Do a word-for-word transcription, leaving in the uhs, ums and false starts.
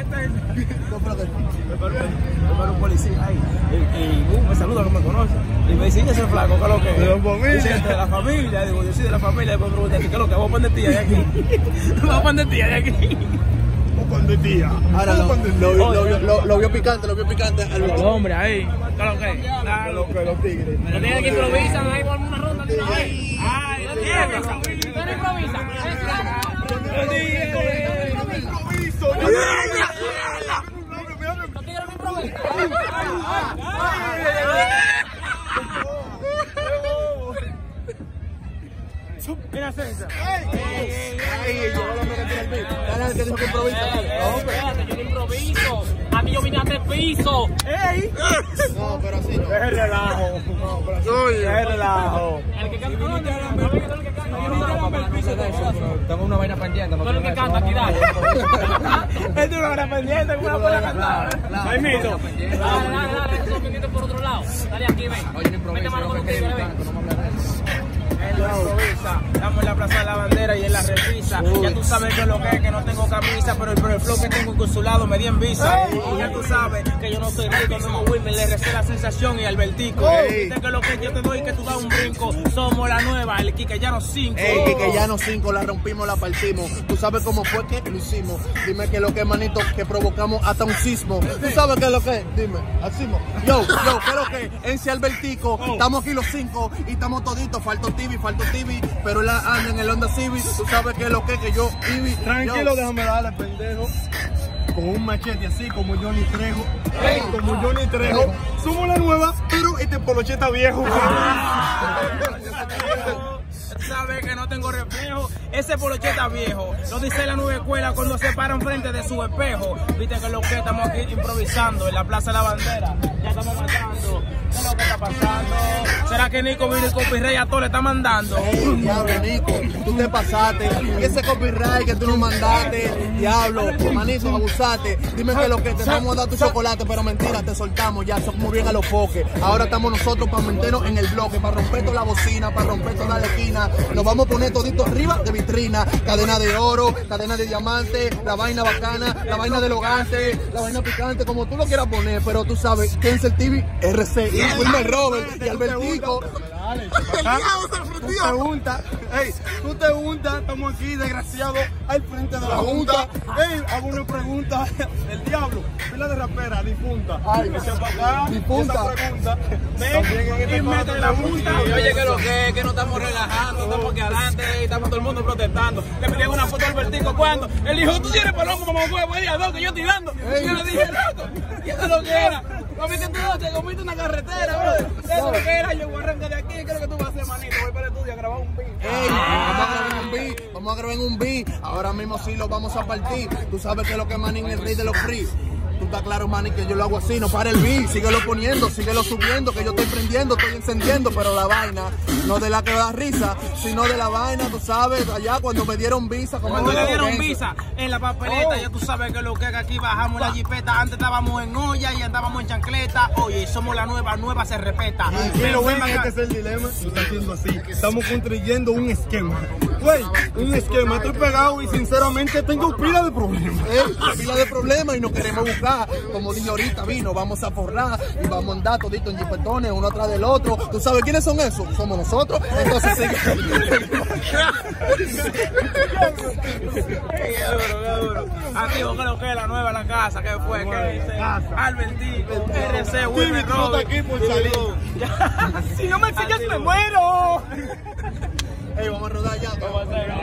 No, pero me paró un policía ahí y, y uh, me saluda, no me conoce. Y me dice, ¿y ese flaco? ¿Qué es lo que es? De la familia. Dice, de la familia. Digo, yo soy de la familia. Después me pregunté, ¿qué es lo que? Vamos a poner tía de aquí. Vamos a poner tía de aquí. Pan de tía. Ahora lo, lo, lo, lo, lo, lo vio picante, lo vio picante. El hombre ahí. ¿Qué es lo que es? Lo que los tigres. Los tigres que improvisan ahí por una ronda. Ay, ay, no tienes. Tú no improvisas. Los tigres no improvisan. Mira, César. Ey, yo no me retiro el beat. Dale, que dijo que improvisa. No, espérate, yo no improviso. A mí yo vine a hacer piso. ¡Ey! No, pero así no. Es el relajo. No, pero así no. Es el relajo. El que canta, no, el que canta. Yo no quiero el piso de eso. Tengo una vaina pendiente. Tú eres el que canta, aquí dale. Esto es una gran pendiente, una buena cantada. Permiso. Dale, dale, dale. Eso pendiente por otro lado. Dale aquí, ven. Oye, no improviso. Mete mano con los tigres, ven. En la improvisa, estamos en la Plaza de la Bandera y en la repisa. Ya tú sabes que lo que es, que no tengo camisa, pero el, pero el flow que tengo en su lado me di en visa. Y ya tú sabes que yo no soy rico, no me Wilmer, le recé la sensación y Albertico. Dice que lo que yo te doy que tú das un brinco. Somos la nueva, el Quiqueyano cinco. Ey, Quiqueyano cinco, la rompimos, la partimos. Tú sabes cómo fue que lo hicimos. Dime que lo que, manito, que provocamos hasta un sismo. Tú sabes qué es lo que es, dime, asismo. Yo, yo, ¿qué es lo que es? En si Albertico, estamos aquí los cinco y estamos toditos, falto T V, falto T V, pero la anda en el Honda Civic. Tú sabes qué es lo que es, que yo, Ivy. Tranquilo, yo. Déjame darle, pendejo. Con un machete así como Johnny Trejo. Hey, como Johnny Trejo. Somos la nueva, pero este poloche está viejo. Sabes que no tengo reflejo, ese poloche está viejo. Lo dice la nueva escuela cuando se para enfrente de su espejo. Viste que lo que estamos aquí improvisando en la Plaza de la Bandera. Ya estamos matando. ¿Qué es lo que está pasando? ¿Será que Nico vino y copyright a todo le está mandando? Hey, diablo, Nico, tú te pasaste. Y ese copyright que tú nos mandaste, diablo, manito, abusaste. Dime que lo que te vamos a dar tu chocolate, pero mentira, te soltamos ya, somos bien a los poques. Ahora estamos nosotros para meternos en el bloque, para romper toda la bocina, para romper toda la esquina. Nos vamos a poner todito arriba de vitrina, cadena de oro, cadena de diamante, la vaina bacana, la vaina de logante, la vaina picante, como tú lo quieras poner, pero tú sabes, Kensel T V, R C, y Wilmer Robert, y Albertico. Tú te untas, hey, tú te untas, estamos aquí, desgraciado, al frente de la junta. Hey, hago una pregunta, el diablo, pila de rapera, difunta. Ay, que sepa acá, difunta. Esa pregunta, ven y mete la junta. Y oye, que lo que es, que no estamos relajando, estamos aquí adelante y estamos todo el mundo protestando. Le pedí una foto al Albertico cuando él dijo, tú tienes palomo como huevo, y a dos que yo estoy dando. Y yo le dije, loco, y eso es lo que era. Comiste tú, te comiste una carretera, brother. Eso es lo que era, yo voy a arrancar de aquí. ¿Qué es lo que tú vas a hacer, manito? Voy para el estudio a grabar un beat. Ey, vamos a grabar un beat, vamos a grabar un beat. Ahora mismo sí lo vamos a partir. Tú sabes que es lo que Manning es el rey de los free. Tú estás claro, Manny, que yo lo hago así, no para el beat, síguelo poniendo, síguelo subiendo, que yo estoy prendiendo, estoy encendiendo, pero la vaina, no de la que da risa, sino de la vaina, tú sabes, allá cuando me dieron visa. Como cuando le dieron visa en la papeleta, oh. Ya tú sabes que lo que aquí bajamos la jipeta, antes estábamos en olla y andábamos en chancleta, oye, somos la nueva, nueva se respeta. Y lo ven, este es el dilema, tú estás haciendo así, estamos construyendo un esquema. Güey, un esquema, estoy pegado y sinceramente tengo pila de problemas. ¿Eh? Pila de problemas y no queremos buscar. Como dije ahorita, vino, vamos a forrar y vamos a andar todito en jipetones, uno atrás del otro. ¿Tú sabes quiénes son esos? Somos nosotros. Entonces sigue. Qué duro, qué duro. Aquí vos creo que es la nueva la casa, ¿qué fue? ¿Qué dice? Albertico, R C, Wilmer Robert. Aquí por salir. Si no me enseñas me muero. Ey, vamos a rodar ya.